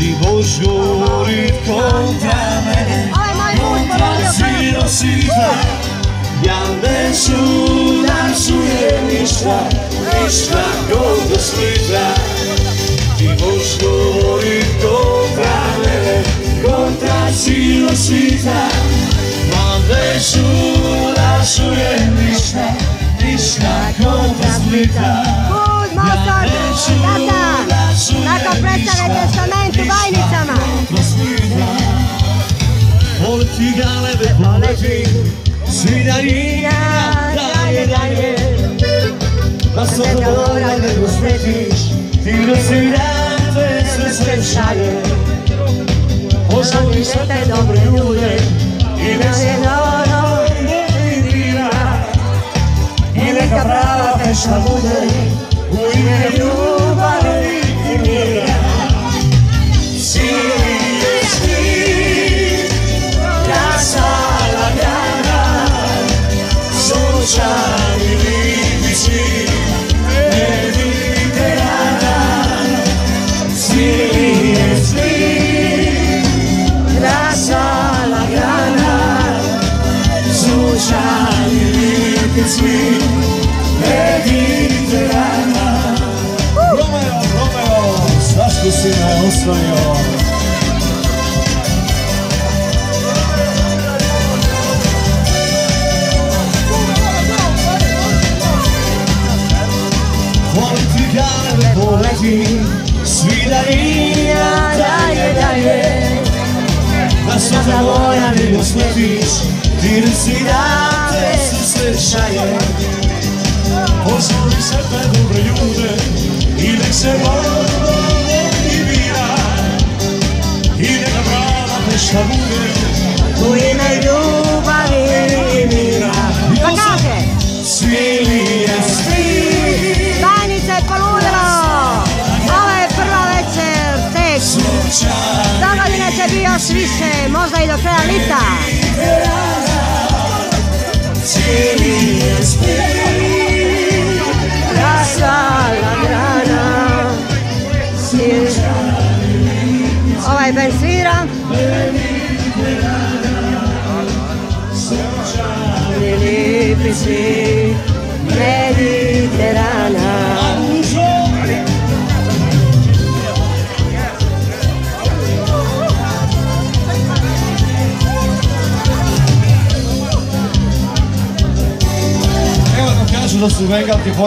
ti boš govorit kontra mene, kontra cijelog svita. Ja neću da čujem ništa, ništa kontra Splita. Ti boš govorit kontra mene, kontra cijelog svita. Ma neću da čujem ništa, ništa kontra Splita. Tata, nakon predstave Testament u Vajnicama. Poleti galebe, poleti, svidarija, dalje. Da svaka mora ne usmetiš, ti razviram te sve šalje. Požali sve te dobre ljude i nek se dobro dira. I neka prava pešta bude u ime ljubavi i mira. Sunčani lipici Mediterana, svili je svil, krasa lagana. Sunčani lipici Mediterana. Romeo, zašto si me ostavio? Poleti, svidarija, dalje. Da svaka moja ne usmetiš, ti razviram te sve šalje. Požali sve te dobre ljude i nek se dobro bira. I neka prava pešta bude u ime ljubavi i mira. Pa kaže? Svili je svil. Vajnica je poludilo. Ovo je prva večer, tek. Dogodine će bi još više, možda i do kraja lita. Cijeli je svil, Rasvala grana. Ovaj band svira. Lipici Mediterana. Evo nam kažu da su Vengalke